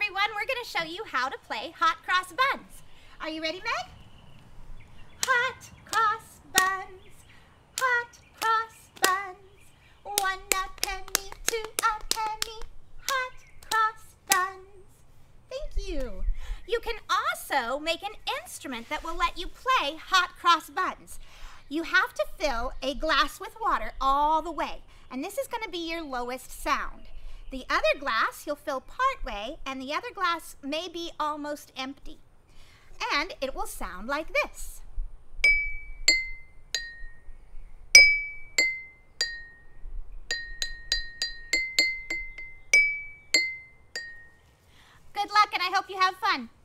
everyone, we're going to show you how to play Hot Cross Buns. Are you ready, Meg? Hot Cross Buns, Hot Cross Buns, 1 a penny, 2 a penny, Hot Cross Buns. Thank you. You can also make an instrument that will let you play Hot Cross Buns. You have to fill a glass with water all the way, and this is going to be your lowest sound. The other glass you'll fill part way, and the other glass may be almost empty. And it will sound like this. Good luck, and I hope you have fun.